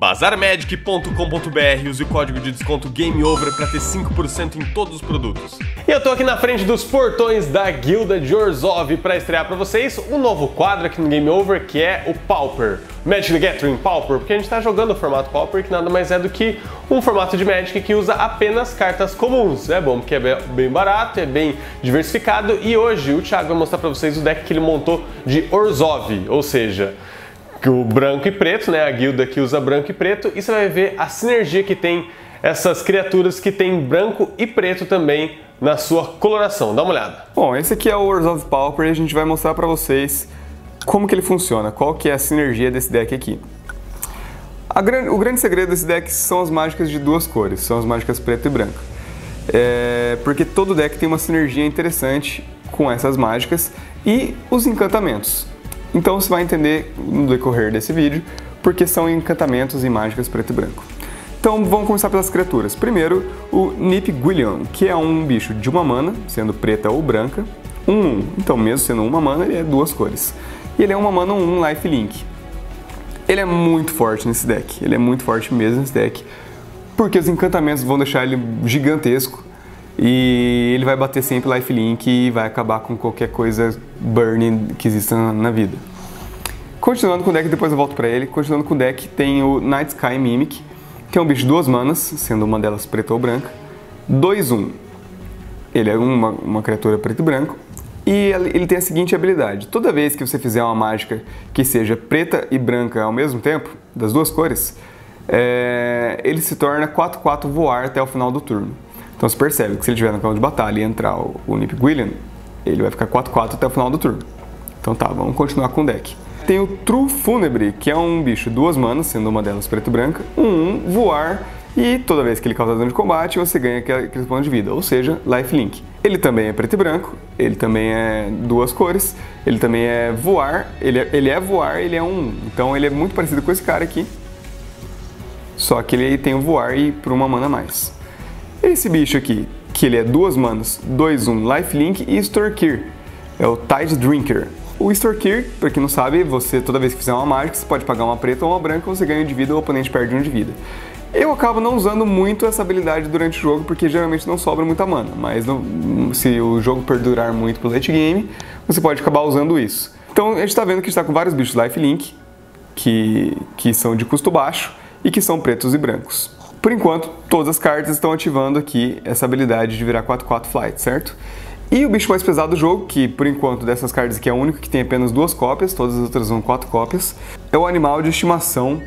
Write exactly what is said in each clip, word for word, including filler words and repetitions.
bazar magic ponto com ponto br, use o código de desconto GameOver para ter cinco por cento em todos os produtos. E eu tô aqui na frente dos portões da Guilda de Orzhov para estrear para vocês um novo quadro aqui no Game Over, que é o Pauper. Magic the Gathering Pauper, porque a gente tá jogando o formato Pauper, que nada mais é do que um formato de Magic que usa apenas cartas comuns. É bom porque é bem barato, é bem diversificado, e hoje o Thiago vai mostrar para vocês o deck que ele montou de Orzhov, ou seja, o branco e preto, né? A guilda que usa branco e preto, e você vai ver a sinergia que tem essas criaturas que tem branco e preto também na sua coloração. Dá uma olhada. Bom, esse aqui é o Orzhov Pauper e a gente vai mostrar para vocês como que ele funciona, qual que é a sinergia desse deck aqui. A gran... O grande segredo desse deck são as mágicas de duas cores, são as mágicas preto e branco. É... Porque todo deck tem uma sinergia interessante com essas mágicas e os encantamentos. Então você vai entender no decorrer desse vídeo porque são encantamentos e mágicas preto e branco. Então vamos começar pelas criaturas. Primeiro, o Nipgwillion, que é um bicho de uma mana, sendo preta ou branca, um um. Então mesmo sendo uma mana, ele é duas cores. E ele é uma mana um um lifelink. Ele é muito forte nesse deck, ele é muito forte mesmo nesse deck, porque os encantamentos vão deixar ele gigantesco e ele vai bater sempre lifelink e vai acabar com qualquer coisa burning que exista na vida. Continuando com o deck, depois eu volto pra ele. Continuando com o deck, tem o Night Sky Mimic, que é um bicho de duas manas, sendo uma delas preta ou branca, dois um. Ele é uma, uma criatura preto e branco. E ele tem a seguinte habilidade: toda vez que você fizer uma mágica que seja preta e branca ao mesmo tempo, das duas cores, é, ele se torna quatro quatro voar até o final do turno. Então você percebe que se ele estiver no campo de batalha e entrar o, o Nipgwillion, ele vai ficar quatro quatro até o final do turno. Então tá, vamos continuar com o deck. Tem o True Funebre, que é um bicho duas manas, sendo uma delas preta e branca, um um, voar, e toda vez que ele causa dano de combate, você ganha aqueles pontos de vida, ou seja, lifelink. Ele também é preto e branco, ele também é duas cores, ele também é voar, ele é, ele é voar, ele é um, então ele é muito parecido com esse cara aqui, só que ele tem o voar e por uma mana a mais. Esse bicho aqui, que ele é duas manas, dois um, lifelink e Storkir, é o Tide Drinker. O Storkir, pra quem não sabe, você toda vez que fizer uma mágica, você pode pagar uma preta ou uma branca, você ganha um de vida ou o oponente perde um de vida. Eu acabo não usando muito essa habilidade durante o jogo, porque geralmente não sobra muita mana, mas não, se o jogo perdurar muito pro late game, você pode acabar usando isso. Então a gente tá vendo que a gente tá com vários bichos lifelink, que, que são de custo baixo e que são pretos e brancos. Por enquanto, todas as cartas estão ativando aqui essa habilidade de virar quatro quatro flight, certo? E o bicho mais pesado do jogo, que por enquanto dessas cartas aqui é o único que tem apenas duas cópias, todas as outras são quatro cópias, é o animal de estimação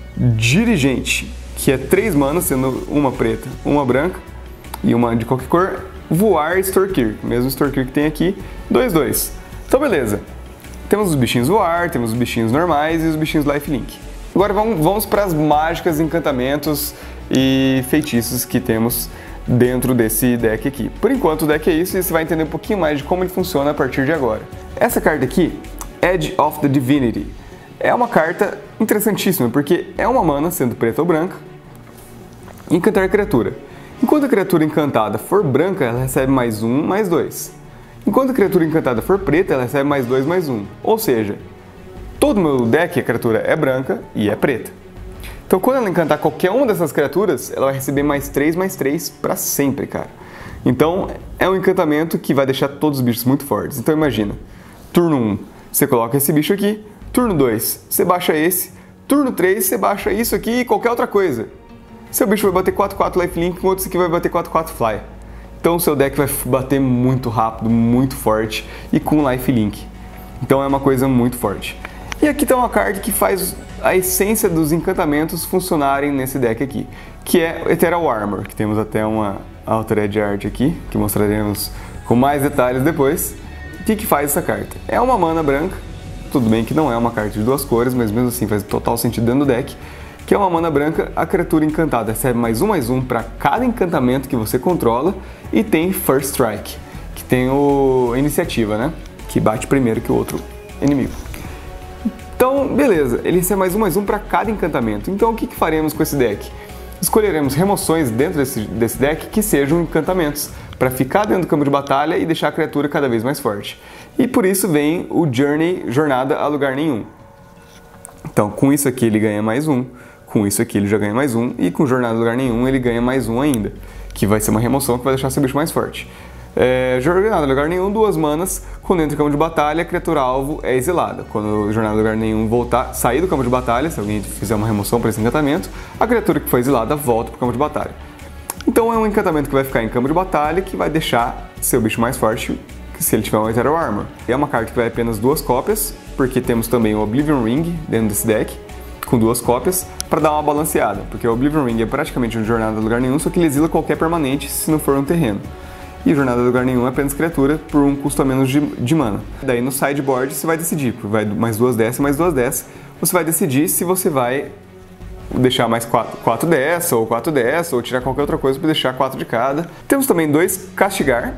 Dirigente, que é três manas, sendo uma preta, uma branca e uma de qualquer cor, voar Storkir, mesmo Storkir que tem aqui, dois dois. Então beleza, temos os bichinhos voar, temos os bichinhos normais e os bichinhos lifelink. Agora vamos, vamos para as mágicas, encantamentos e feitiços que temos dentro desse deck aqui. Por enquanto o deck é isso e você vai entender um pouquinho mais de como ele funciona a partir de agora. Essa carta aqui, Edge of the Divinity, é uma carta interessantíssima porque é uma mana, sendo preta ou branca, encantar criatura. Enquanto a criatura encantada for branca, ela recebe mais um, mais dois. Enquanto a criatura encantada for preta, ela recebe mais dois, mais um. Ou seja, todo o meu deck, a criatura é branca e é preta. Então quando ela encantar qualquer uma dessas criaturas, ela vai receber mais três, mais três pra sempre, cara. Então é um encantamento que vai deixar todos os bichos muito fortes. Então imagina, turno um, você coloca esse bicho aqui, turno dois, você baixa esse, turno três, você baixa isso aqui e qualquer outra coisa. Seu bicho vai bater quatro quatro lifelink, o outro aqui vai bater quatro quatro fly. Então o seu deck vai bater muito rápido, muito forte e com lifelink. Então é uma coisa muito forte. E aqui tem uma carta que faz a essência dos encantamentos funcionarem nesse deck aqui, que é o Ethereal Armor, que temos até uma Altered Art aqui, que mostraremos com mais detalhes depois. O que que faz essa carta? É uma mana branca, tudo bem que não é uma carta de duas cores, mas mesmo assim faz total sentido dentro do deck, que é uma mana branca, a criatura encantada recebe mais um, mais um para cada encantamento que você controla, e tem First Strike, que tem o iniciativa, né? Que bate primeiro que o outro inimigo. Então, beleza, ele recebe mais um, mais um para cada encantamento. Então, o que, que faremos com esse deck? Escolheremos remoções dentro desse, desse deck que sejam encantamentos, para ficar dentro do campo de batalha e deixar a criatura cada vez mais forte. E por isso vem o Journey, Jornada a Lugar Nenhum. Então, com isso aqui ele ganha mais um, Com isso aqui ele já ganha mais um, e com Jornada a Lugar Nenhum ele ganha mais um ainda, que vai ser uma remoção que vai deixar seu bicho mais forte. É, Jornada a Lugar Nenhum, duas manas, quando entra em campo de batalha, a criatura alvo é exilada. Quando Jornada a Lugar Nenhum voltar, sair do campo de batalha, se alguém fizer uma remoção para esse encantamento, a criatura que foi exilada volta para o campo de batalha. Então é um encantamento que vai ficar em campo de batalha, que vai deixar seu bicho mais forte se ele tiver um Ethereal Armor. É uma carta que vai apenas duas cópias, porque temos também o Oblivion Ring dentro desse deck, com duas cópias, para dar uma balanceada, porque o Oblivion Ring é praticamente um Jornada a Lugar Nenhum, só que ele exila qualquer permanente se não for um terreno. E Jornada a Lugar Nenhum é apenas criatura por um custo a menos de, de mana. Daí no sideboard você vai decidir, vai mais duas dessas, mais duas dessas, você vai decidir se você vai deixar mais quatro dessa, ou quatro dessa, ou tirar qualquer outra coisa para deixar quatro de cada. Temos também dois Castigar,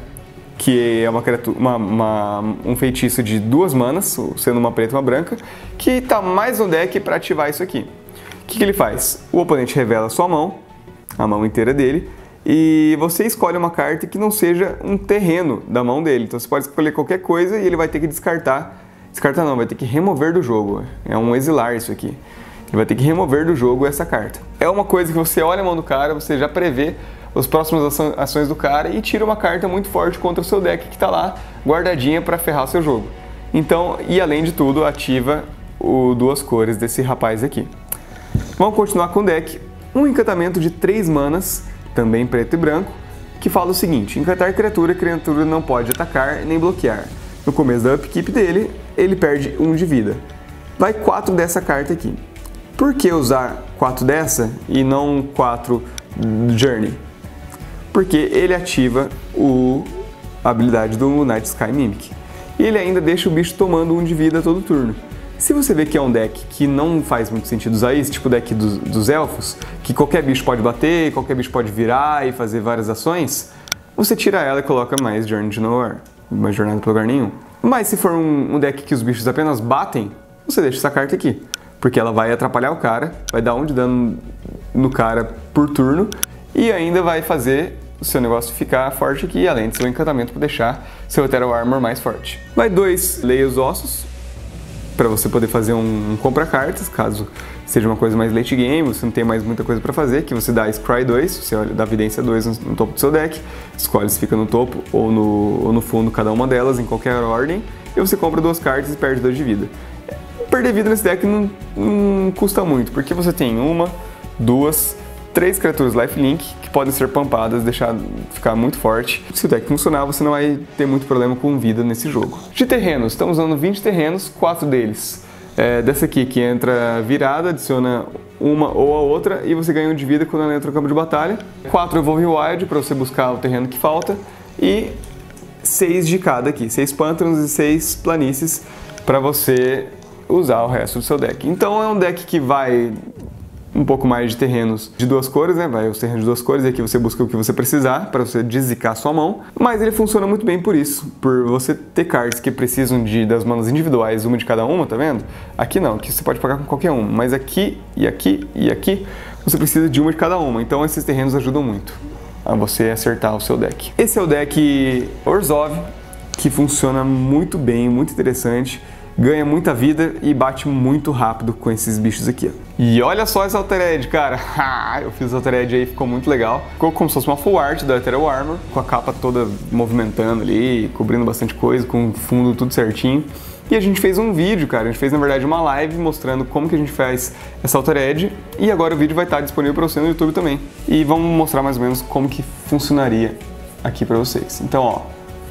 que é uma criatura, uma, uma, um feitiço de duas manas, sendo uma preta e uma branca, que está mais no deck para ativar isso aqui. O que, que ele faz? O oponente revela a sua mão, a mão inteira dele, e você escolhe uma carta que não seja um terreno da mão dele. Então você pode escolher qualquer coisa e ele vai ter que descartar, descartar não, vai ter que remover do jogo. É um exilar isso aqui. Ele vai ter que remover do jogo essa carta. É uma coisa que você olha a mão do cara, você já prevê as próximas ações do cara e tira uma carta muito forte contra o seu deck que está lá guardadinha para ferrar o seu jogo. Então, e além de tudo, ativa o duas cores desse rapaz aqui. Vamos continuar com o deck. Um encantamento de três manas, também preto e branco, que fala o seguinte: encantar criatura, criatura não pode atacar nem bloquear. No começo da upkeep dele, ele perde um de vida. Vai quatro dessa carta aqui. Por que usar quatro dessa e não quatro Journey? Porque ele ativa o, a habilidade do Night Sky Mimic. E ele ainda deixa o bicho tomando um de vida todo turno. Se você vê que é um deck que não faz muito sentido usar isso, tipo o deck dos, dos elfos, que qualquer bicho pode bater, qualquer bicho pode virar e fazer várias ações, você tira ela e coloca mais Journey to Nowhere, mais Jornada para Lugar Nenhum. Mas se for um, um deck que os bichos apenas batem, você deixa essa carta aqui, porque ela vai atrapalhar o cara, vai dar um de dano no cara por turno, e ainda vai fazer o seu negócio ficar forte aqui, além de seu encantamento para deixar seu Ethereal Armor mais forte. Vai dois Leia os Ossos, para você poder fazer um, um compra-cartas, caso seja uma coisa mais late game, você não tem mais muita coisa para fazer, que você dá Scry dois, você olha, dá Vidência dois no, no topo do seu deck, escolhe se fica no topo ou no, ou no fundo cada uma delas, em qualquer ordem, e você compra duas cartas e perde dois de vida. Perder vida nesse deck não, não custa muito, porque você tem uma, duas, três criaturas lifelink que podem ser pampadas, deixar ficar muito forte. Se o deck funcionar, você não vai ter muito problema com vida nesse jogo. De terrenos, estamos usando vinte terrenos, quatro deles. É, dessa aqui que entra virada, adiciona uma ou a outra e você ganha um de vida quando ela entra no campo de batalha. quatro Evolve Wild para você buscar o terreno que falta. E seis de cada aqui, seis pântanos e seis planícies para você usar o resto do seu deck. Então é um deck que vai um pouco mais de terrenos de duas cores, né? Vai os terrenos de duas cores e aqui você busca o que você precisar para você dezicar sua mão, mas ele funciona muito bem por isso, por você ter cards que precisam de, das manas individuais, uma de cada uma, tá vendo? Aqui não, aqui você pode pagar com qualquer uma, mas aqui e aqui e aqui você precisa de uma de cada uma, então esses terrenos ajudam muito a você acertar o seu deck. Esse é o deck Orzhov, que funciona muito bem, muito interessante, ganha muita vida e bate muito rápido com esses bichos aqui. E olha só essa Altered, cara. Eu fiz a Altered aí, ficou muito legal. Ficou como se fosse uma full art da Ethereal Armor, com a capa toda movimentando ali, cobrindo bastante coisa, com o fundo tudo certinho. E a gente fez um vídeo, cara. A gente fez, na verdade, uma live mostrando como que a gente faz essa Altered. E agora o vídeo vai estar disponível para você no YouTube também. E vamos mostrar mais ou menos como que funcionaria aqui para vocês. Então, ó,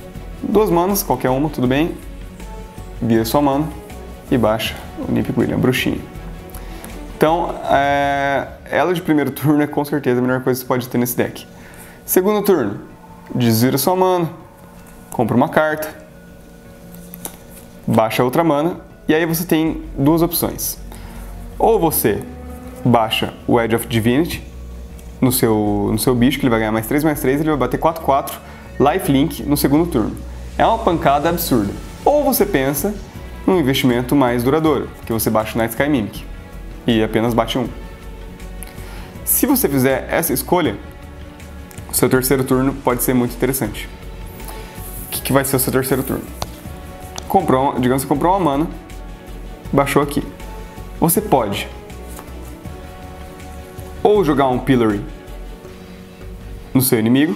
duas manas, qualquer uma, tudo bem. Vira sua mana e baixa o Niflheim William, a bruxinha. Então, é, ela de primeiro turno é com certeza a melhor coisa que você pode ter nesse deck. Segundo turno, desvira sua mana, compra uma carta, baixa outra mana, e aí você tem duas opções. Ou você baixa o Edge of Divinity no seu, no seu bicho, que ele vai ganhar mais três, mais três, ele vai bater quatro, quatro, lifelink no segundo turno. É uma pancada absurda. Ou você pensa num investimento mais duradouro, que você baixa o Night Sky Mimic e apenas bate um. Se você fizer essa escolha, o seu terceiro turno pode ser muito interessante. O que, que vai ser o seu terceiro turno? Comprou, digamos que você comprou uma mana, baixou aqui. Você pode ou jogar um Pillory no seu inimigo,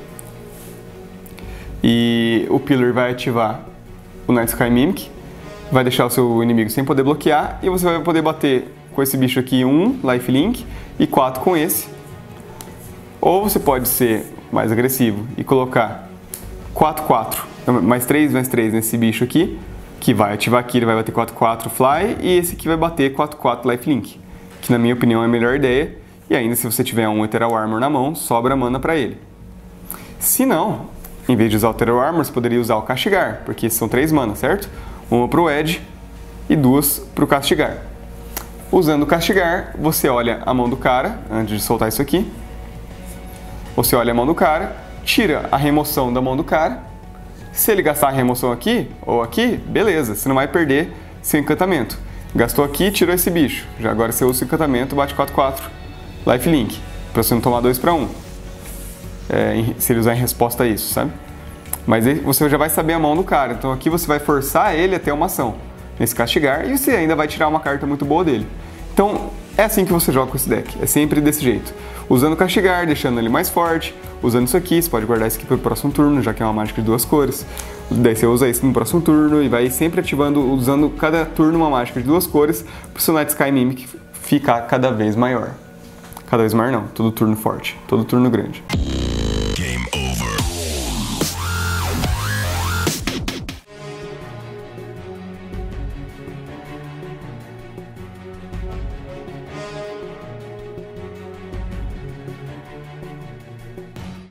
e o Pillory vai ativar o Night Sky Mimic, vai deixar o seu inimigo sem poder bloquear, e você vai poder bater com esse bicho aqui um lifelink e quatro com esse. Ou você pode ser mais agressivo e colocar quatro quatro, mais três, mais três nesse bicho aqui, que vai ativar aqui, ele vai bater quatro quatro fly, e esse aqui vai bater quatro quatro lifelink, que na minha opinião é a melhor ideia, e ainda se você tiver um Ethereal Armor na mão, sobra mana para ele. Se não, em vez de usar o Ethereal Armor, você poderia usar o Castigar, porque são três manas, certo? Uma para o Edge e duas para o Castigar. Usando o Castigar, você olha a mão do cara, antes de soltar isso aqui, você olha a mão do cara, tira a remoção da mão do cara. Se ele gastar a remoção aqui ou aqui, beleza, você não vai perder seu encantamento. Gastou aqui, tirou esse bicho. Já agora você usa o encantamento, bate quatro quatro, lifelink, para você não tomar dois para um. É, se ele usar em resposta a isso, sabe? Mas aí você já vai saber a mão do cara, então aqui você vai forçar ele a ter uma ação nesse Castigar e você ainda vai tirar uma carta muito boa dele. Então é assim que você joga com esse deck, é sempre desse jeito. Usando o Castigar, deixando ele mais forte, usando isso aqui, você pode guardar isso aqui para o próximo turno, já que é uma mágica de duas cores. Daí você usa isso no próximo turno e vai sempre ativando, usando cada turno uma mágica de duas cores, para o seu Night Sky Mimic ficar cada vez maior. Cada vez maior não, todo turno forte, todo turno grande.